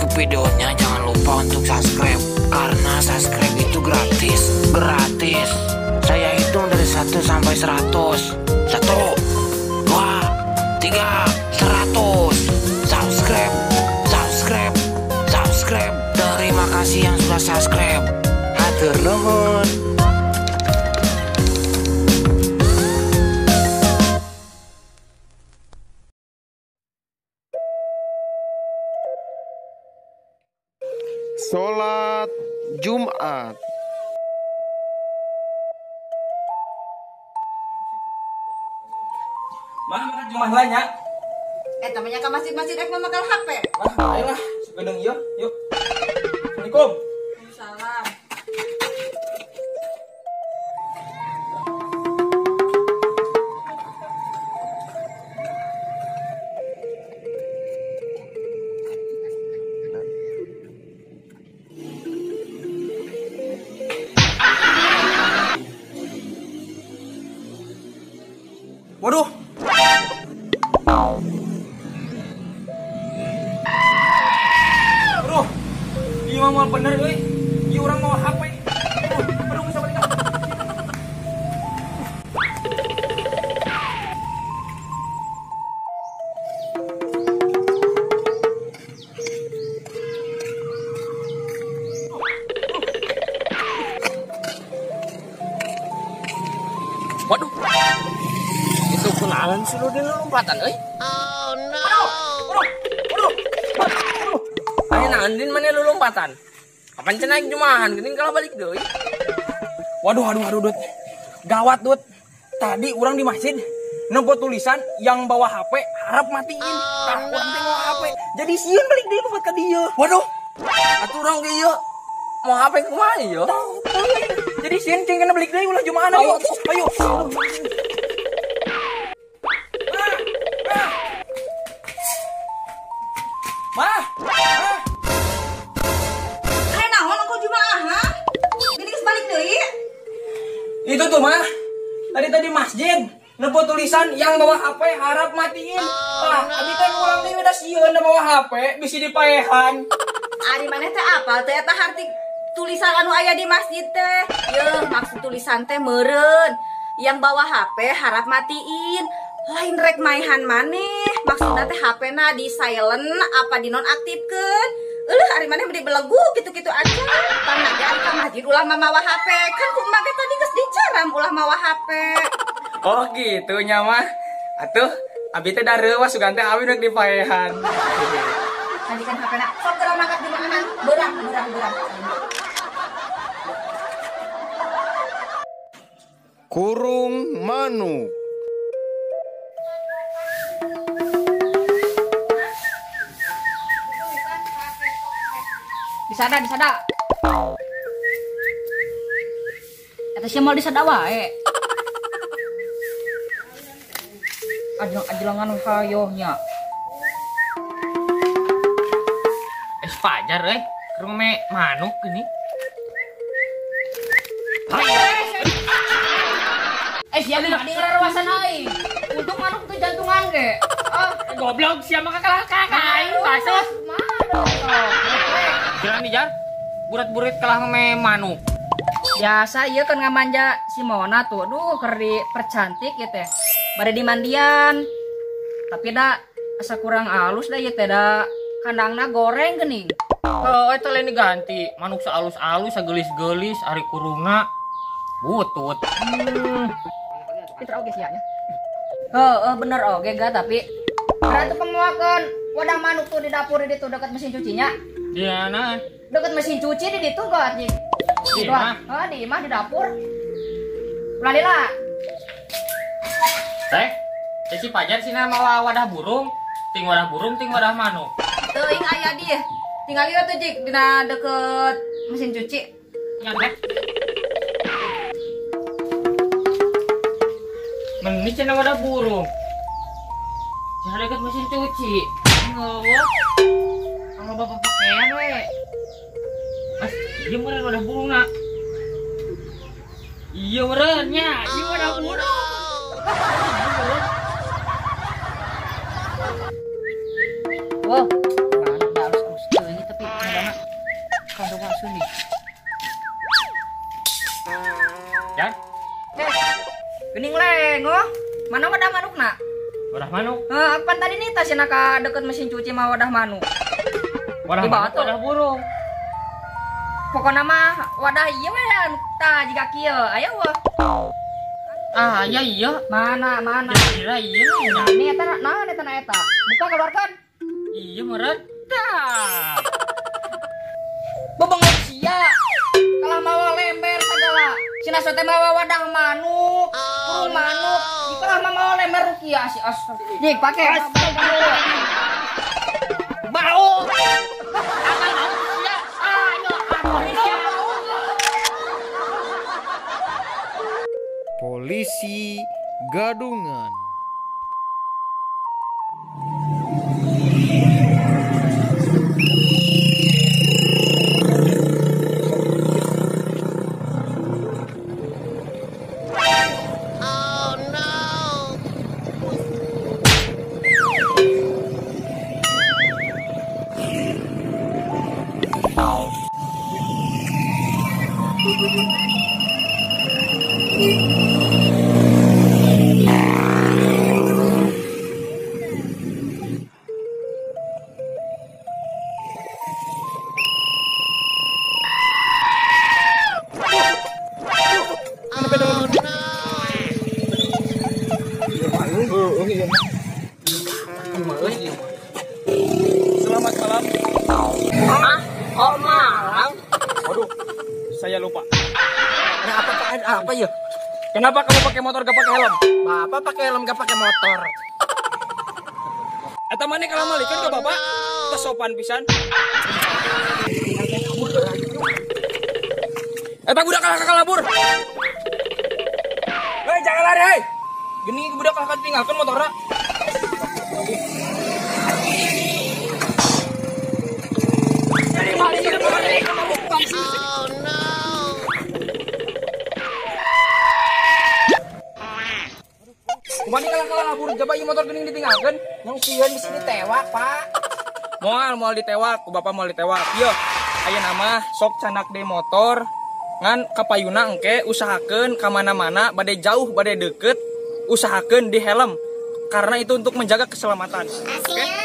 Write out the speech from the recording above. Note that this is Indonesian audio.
videonya jangan lupa untuk subscribe, karena subscribe itu gratis. Saya hitung dari 1 sampai 100. 1, 2, 3, 100. Subscribe. Terima kasih yang sudah subscribe. Hatur nuhun. Sholat Jumat. Mah, makan Jumat lah nya. Tamanya ke masjid-masjid memakan HP. Mah, ayolah, sepedeng yuk. Assalamualaikum. Salam. Waduh. Aduh. Iya mau bener euy. Ieu urang mau HP. Aduh bisa balik. Waduh. Itu kenalan sih lu di lompatan euy. Oh no. Waduh. Ayo nandin mana lu lompatan? Kapan cenah naik jumahan geuning kalau balik deui. Waduh, Dut. Gawat, Dut. Tadi orang di masjid nempo tulisan yang bawa HP harap matiin. Orang teh bawa HP. Jadi sieun balik deui buat ka dieu. Waduh. Atuh urang ge ieu mau HP kumaha ieu? Jadi sieun cing kena balik deui ulah jumahan ayo. Mah. Naon engko jumaah, ha? Jadi geus balik deui. Itu tuh mah tadi masjid nempo tulisan yang bawa HP harap matiin. Abi teh ulang deui udah sieun da bawa HP bisi dipaehan. Ari maneh teh apal teh eta arti tulisan anu aya di masjid teh. Yeuh, maksud tulisan teh meureun. Yang bawa HP harap matiin. Lain rek maehan maneh. Maksudna teh HP-na di silent apa di nonaktifkeun. Ari maneh beri belegu gitu-gitu aja. Panaga ari ka masjid ulah mawa HP. Kan kumaha ge tadi geus dicaram ulah mawa HP. Oh gitu nya mah. Atuh abi teh da reuwas sugan teh abi rek dipaehan. Tadi kan HP-na sok geura mangkat di mana? Beurang. Kurung manuk. Disada. Eta sia mau disada wae. Ajelang-ajelangan hayohnya. Fajar ke rumah manuk ini. Siapa di ngarawasan aing. Untung manuk tuh jantungan ge. Goblok siapa kalah aing basos. Jalan dijar. Burat-burit kalah sama manuk. Biasa ieu kan ngamanja si Mona tuh. Aduh, keur dipercantik ya teh. Bade di mandian. Tapi da asa kurang alus da ieu teh da kandangna goreng geuning. Eta lain diganti. Manuk sealus-alus, sagelis-gelis, ari kurungna butut. Pinter oge sia nya. Bener oge ga tapi berarti penguakeun wadah manuk tuh di dapur di ditu dekat mesin cucinya. Di mana? Dekat mesin cuci di ditu ga anjing. Di mana? Di imah di dapur. Ulah lila. Si Fajar sih nama wadah burung. Ting wadah burung, ting wadah manuk. Teuing aya di tinggal lihat tuh Jik dina deket mesin cuci. Ya teh. Ini cina wadah burung. Jangan deket mesin cuci. Ngawak. Kalau bapak pakaian we. Mas, iya meren wadah burung nak. Iya meren nya, iya wadah burung. Wah, mana harus teuing tapi sini. Jan, Gening lengo. Mana wadah manuk nak? wadah manuk. Apa tadi nih tas naka deket mesin cuci mah wadah manuk. Wadah Di bawah manuk, tuh. wadah burung. Pokoknya mah wadah iya we tah jika kieu. Ayo wah. Ah, iya. Mana? Kira iya. Nah, ini eta eta. Buka keluarkan. Iya merata. Bebengok sia. Kalah mawa lember segala. Cina sote mawa wadah manuk, kurung manuk. Ikalah mawa lember rukiah si as. Nih pakai. Bau. Polisi Gadungan. Selamat malam. Oh malang. Waduh, saya lupa. Apa ya? Kenapa kamu pakai motor gak pakai helm? Bapak pakai helm gak pakai motor. Eta mana kalau malikeun ke bapak? Tos sopan pisan. Eta budak kalabur. Hei, jangan lari, hei. Gini budak kakak tinggalkan motorna. Kumani kalabur coba ieu motor geuning ditinggalkeun. Yang sieun di sini tewak, Pak. Moal ditewak, ku bapak moal ditewak. Ieu, ayeuna mah sok canak di motor ngan kapayuna engke usahakeun ka mana-mana bade jauh bade deket usahakeun di helm karena itu untuk menjaga keselamatan. Oke?